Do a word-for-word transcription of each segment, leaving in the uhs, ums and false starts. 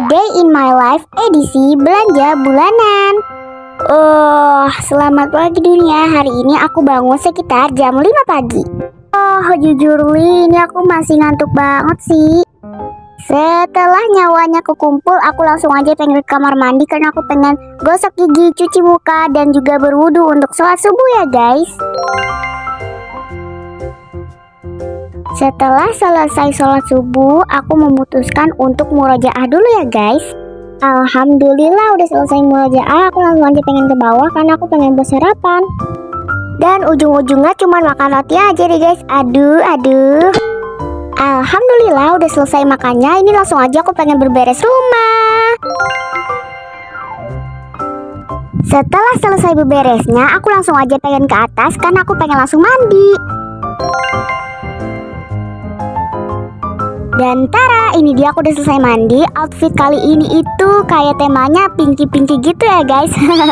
Day in My Life edisi belanja bulanan. Oh, selamat pagi dunia. Hari ini aku bangun sekitar jam lima pagi. Oh, jujur Li, ini aku masih ngantuk banget sih. Setelah nyawanya kekumpul, aku langsung aja pengen ke kamar mandi karena aku pengen gosok gigi, cuci muka, dan juga berwudu untuk sholat subuh ya guys. Setelah selesai sholat subuh, aku memutuskan untuk murojaah dulu ya guys. Alhamdulillah udah selesai murojaah, aku langsung aja pengen ke bawah karena aku pengen bersarapan. Dan ujung-ujungnya cuma makan roti aja deh guys. Aduh, aduh. Alhamdulillah udah selesai makannya, ini langsung aja aku pengen berberes rumah. Setelah selesai berberesnya, aku langsung aja pengen ke atas karena aku pengen langsung mandi. Dan tara, ini dia aku udah selesai mandi. Outfit kali ini itu kayak temanya pinky-pinky gitu ya guys.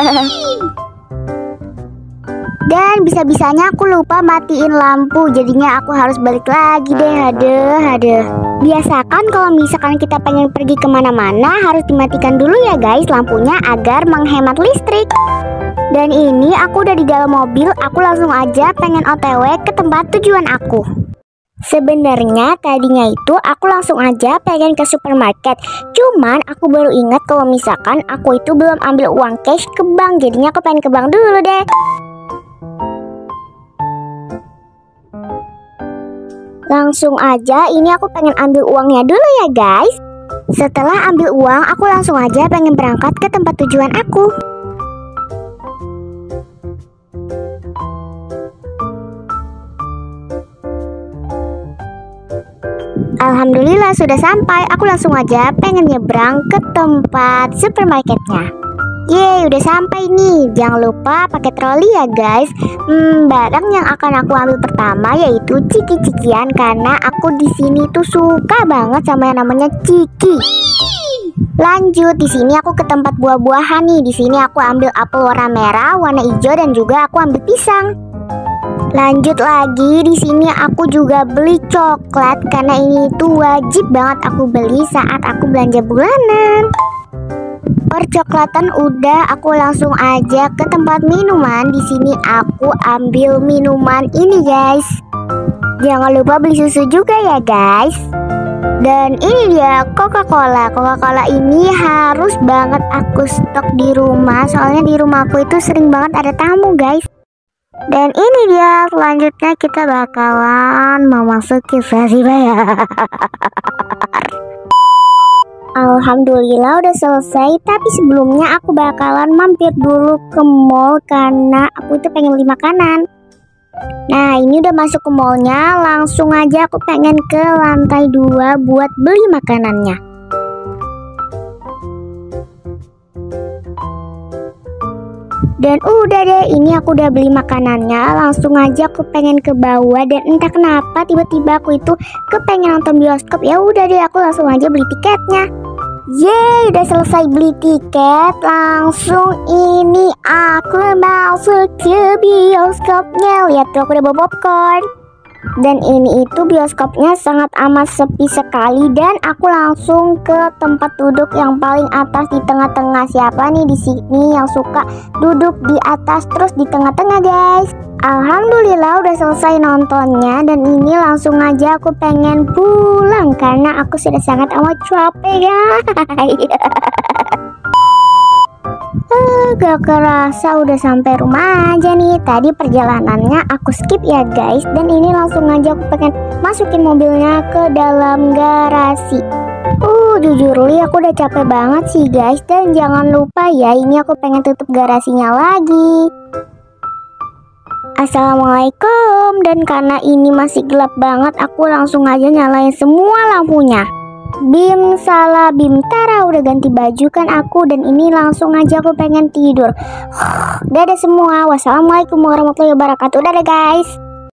Dan bisa-bisanya aku lupa matiin lampu, jadinya aku harus balik lagi deh. Aduh, aduh. Biasakan kalau misalkan kita pengen pergi kemana-mana harus dimatikan dulu ya guys lampunya agar menghemat listrik. Dan ini aku udah di dalam mobil, aku langsung aja pengen O T W ke tempat tujuan aku. Sebenarnya tadinya itu aku langsung aja pengen ke supermarket. Cuman aku baru ingat kalau misalkan aku itu belum ambil uang cash ke bank, jadinya aku pengen ke bank dulu deh. Langsung aja ini aku pengen ambil uangnya dulu ya guys. Setelah ambil uang, aku langsung aja pengen berangkat ke tempat tujuan aku. Alhamdulillah sudah sampai. Aku langsung aja pengen nyebrang ke tempat supermarketnya. Yeay, udah sampai nih. Jangan lupa pakai troli ya guys. Hmm, barang yang akan aku ambil pertama yaitu ciki-cikian karena aku di sini tuh suka banget sama yang namanya ciki. Lanjut, di sini aku ke tempat buah-buahan nih. Di sini aku ambil apel warna merah, warna hijau, dan juga aku ambil pisang. Lanjut lagi, di sini aku juga beli coklat karena ini tuh wajib banget aku beli saat aku belanja bulanan. Percoklatan udah, aku langsung aja ke tempat minuman. Di sini aku ambil minuman ini guys. Jangan lupa beli susu juga ya guys. Dan ini dia Coca-Cola. Coca-Cola ini harus banget aku stok di rumah, soalnya di rumahku itu sering banget ada tamu guys. Dan ini dia, selanjutnya kita bakalan memasuki sesi bayar. Alhamdulillah udah selesai, tapi sebelumnya aku bakalan mampir dulu ke mall karena aku itu pengen beli makanan. Nah, ini udah masuk ke mallnya, langsung aja aku pengen ke lantai dua buat beli makanannya. Dan udah deh, ini aku udah beli makanannya. Langsung aja aku pengen ke bawah dan entah kenapa tiba-tiba aku itu kepengen nonton bioskop. Ya udah deh, aku langsung aja beli tiketnya. Yeay, udah selesai beli tiket. Langsung ini aku masuk ke bioskopnya. Lihat tuh, aku udah bawa popcorn. Dan ini itu bioskopnya sangat amat sepi sekali. Dan aku langsung ke tempat duduk yang paling atas di tengah-tengah. Siapa nih di sini yang suka duduk di atas terus di tengah-tengah guys? Alhamdulillah udah selesai nontonnya. Dan ini langsung aja aku pengen pulang karena aku sudah sangat amat capek guys. Uh, gak kerasa udah sampai rumah aja nih. Tadi perjalanannya aku skip ya guys. Dan ini langsung aja aku pengen masukin mobilnya ke dalam garasi. Uh jujur Li, aku udah capek banget sih guys. Dan jangan lupa ya, ini aku pengen tutup garasinya lagi. Assalamualaikum. Dan karena ini masih gelap banget, aku langsung aja nyalain semua lampunya. Bim salah bim tara, udah ganti baju kan aku. Dan ini langsung aja aku pengen tidur. Dadah semua, wassalamualaikum warahmatullahi wabarakatuh. Dadah guys.